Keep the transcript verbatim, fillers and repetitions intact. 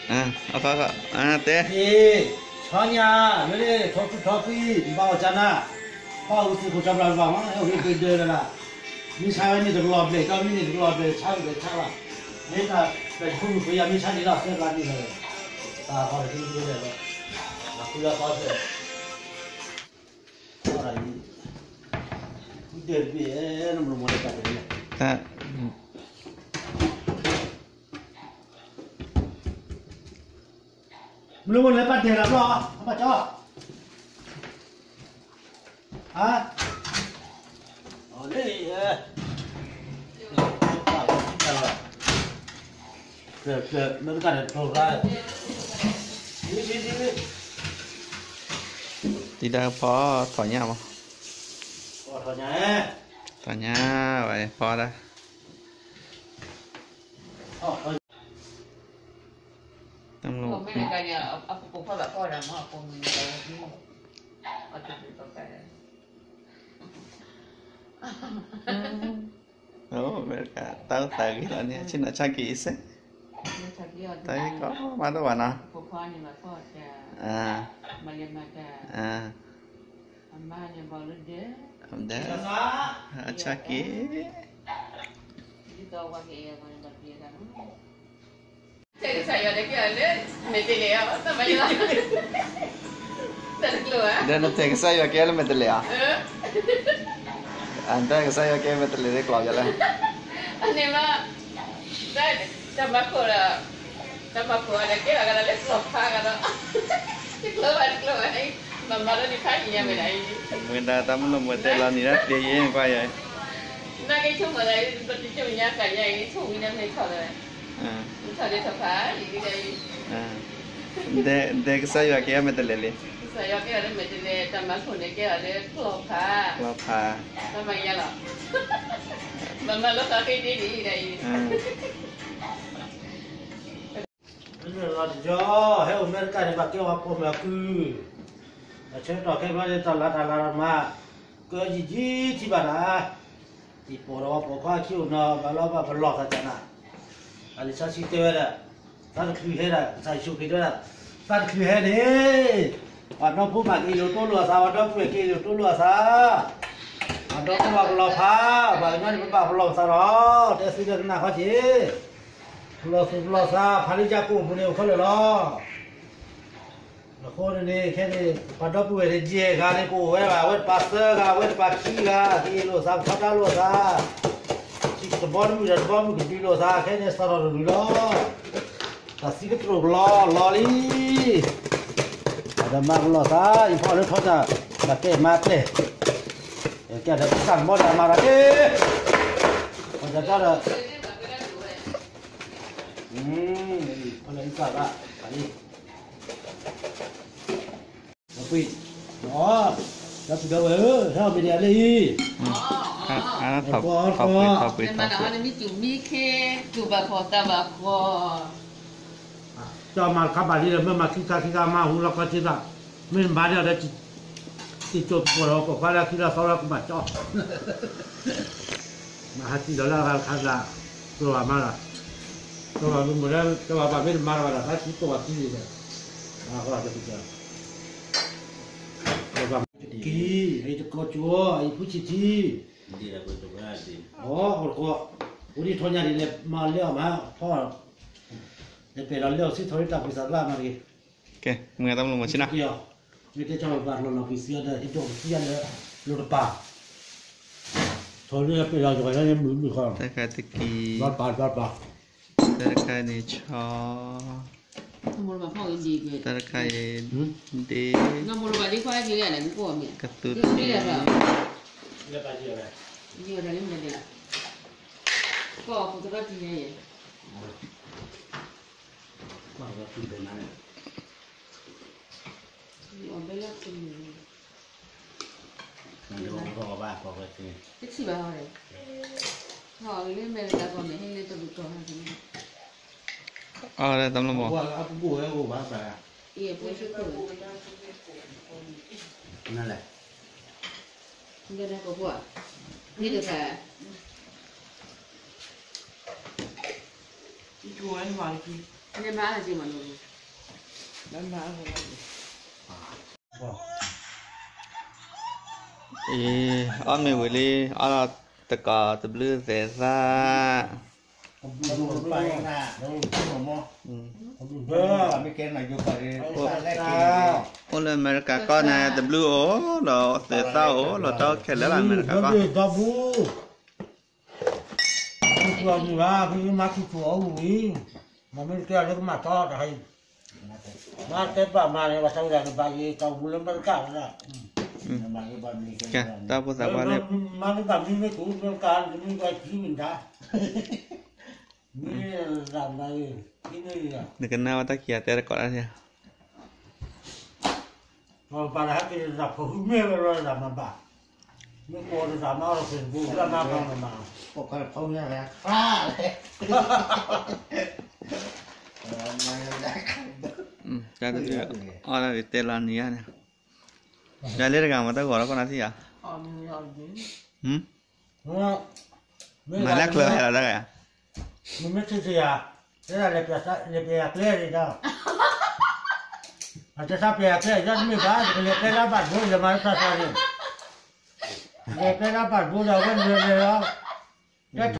อ่าเอาพ่อก็อ่าเต้เอ๊ช้อนยาไม่ได้ทอดทอดพี่บ้าจันนะพ่อรู้สึกกูจำเราบ้างมั้งเอาไปเดินละมีชายนี่ตลอดเลยก็มีนี่ตลอดเลยชายเลยชายละนี่ถ้าเป็นคุณพยายามมีชายนี่ละเสียกันนี่เลยตาเขาที่นี่เลยมาคุยกับเขาเถอะอะไรเดินไปเอ๊ะน้ำมันมันกันเลยถ้ามึงรู้อะไรปัดเดียร์หรอป้าจ้อฮะอ๋อนี่เออเกิดเกิดมันกันโทรได้ดีดีดี tidak phó thỏ nhau mà thỏ nhà thỏ nhà vậy phó đây tâm luôn không mấy cái nhà ở cũng phải là coi là họ cùng ở trên cái cái ồ vậy cả tao tao cái đó này chính là cha kỹ sẽ thấy có bao nhiêu bạn nào à à ông đã cha kỹ Saya saya ada kira mesti dia, tak banyak lah. Tak keluar. Dan nanti ke saya kira mesti dia. Anda ke saya kira mesti dia keluar jalan. Ani mah, dah tambah kora, tambah kora ada kira kalau les sofa kalau. Keluar keluar ni, mama dah ni kaki yang mana ini. Menda tamu lu mesti lah ni lah dia yang kau ya. Nak ke cuma dah berarti cuma yang kaya ini cuma ni nak kau dah. Ah. Saya cakap, ini dia. Ah. De de ke saya kira mesti dia. Saya kira mesti dia tambah pun dia kira dia keluar. Keluar. Tambah ya lah. Mama lo kaki dia ni dah. Ini lah jo, hei Amerika ni pakai apa aku? Macam tu kan macam talat talat mak. Kerja di mana? Di pura pura kau na, kalau apa berlok saja na. Ali saya cerita ada, saya kuih ada, saya suka ada, saya kuih ada. Ada pun bagi lu tu lu asal, ada pun bagi lu tu lu asal. Ada pun bagi lu apa, bagi ni pun bagi lu asal. Dia sudah kena kaji. Lu lu asal, hari jago pun dia kalau lah. Kau ni, kau ni, pada pun ada je, kau ni pun, weh, weh pasal, kau weh pagi kau, kilo sang kata lu asal. Kita baru mula baru kita dulu sah, kayaknya sekarang dulu lah. Kasih kita terus lah, lali. Ada mak lah sah, info ada thau dah, pakai mak le. Kita ada pesan mau dah marah ke? Ada cara. Hmm, kalau insaf lah, kali. Tapi, oh, dah sudah weh, saya beli lagi. อ่าถอดถอดไปถอดไปถอดไปมันอันนี้มีจุ่มมีเคจุ่มบะคอตาบะคอจะมาขับอะไรเลยเมื่อมาคิดการคิดการมาหูเราก็คิดละไม่มาเดี๋ยวได้ติดจดปวดเราก็ฟ้าแล้วคิดละเขาเราก็มาจ่อมาหาที่เดี๋ยวเราคัดละตัวมาละตัวมันหมดแล้วตัวแบบไม่มาละถ้าคิดตัวที่นี่เนี่ยอ่าเขาจะติดแล้วตัวแบบกี่ไอ้ตัวจัวไอ้ผู้ชิดีดีแล้วตัวก็ดีอ๋อเขาก็วันนี้ทนยาดีเลยมาเลี้ยวมาพ่อเดี๋ยวไปเราเลี้ยวสิทอริตาพิซซ่าล่ามาดิโอเคมึงทำลงมาชินะเกี่ยวไม่ได้จะมาเราเราพิซซ่าเด้อที่ตัวพิซซ่าเด้อลูกปลาทอริตาไปเราจะไปได้ยังมือมือข้างแต่การตะกี้บ้านปลาบ้านปลาแต่การนี่ชอน้ำมันมาพ่อกินดีเลยแต่การดีน้ำมันมาดีกว่าเยอะเลยไม่กลัวมั้ยกระตุ้นเยอะเลยเยอะไปเยอะเลยเยอะเลยไม่ได้ก็คุณจะก็กินยังไงมาแล้วกินเป็นอะไรยอมไปแล้วกินมันจะบอกว่าบ้าบอกว่าจริงที่สิบาทเลยห่อเรื่องเมลตาก่อนเนี่ยให้เล่นตัวบุกตัวให้กินอ๋อแล้วตำรวจบอกว่าเอาปูให้ปูบ้าไปอ่ะเอี่ยปูชุดตัวนั่นแหละเดี๋ยวนะกูบอกนี่ดูแต่ที่ช่วยหวานกิน Ne ma si mano. Dan ma ko. เอออ้อมไม่เวลีอ้อตะกอตะบลือเสซาผมดูไปนะดูผมมองอืมผมดูเด้อไม่เก่งหน่อยอยู่ก่อนเลยแรกกินโอ้เลยอเมริกาก็นะตะบลือโอ้เราเสซาโอ้เราต้องแค่แล้วอเมริกาก็ดับบูตัวนี้ว่าพี่มาที่ตัวอุ้ยมันไม่เกี่ยวเรื่องมาทอดอะไรมาเต็มปากมาเลยว่าเท่าไหร่ก็ไปเกาบุญแล้วมันก้าวนะแกตาภาษาว่าเลยมันแบบนี้ไม่ถูกเรื่องการมีการที่มันได้มีอะไรที่นี่อ่ะนึกกันนะว่าตะเกียแต่ละก่อนเนี่ยพอไปแล้วที่รับเขาไม่ไปเลยรับมาบ้าไม่กลัวจะสามารถเราเป็นผู้รับมาบ้างมาพวกเขาเนี่ยแหละฆ่าเลยอืมจ้าตะเกียอ๋อแล้วเตลานี้เนี่ยจ้าเรียกกันมาตะก่อนแล้วก็น่าที่อ่ะอ๋อมีเอาดิหืมมาแรกเลยแล้วได้ไงมันไม่ใช่เสียนี่แหละเปียกเปียกเลี้ยนี่เนาะอาจจะถ้าเปียกเลี้ยยังไม่บ้าเลี้ยได้รับบัตรบุญจะมาสักการะเลี้ยได้รับบัตรบุญเราก็เลี้ยแล้ว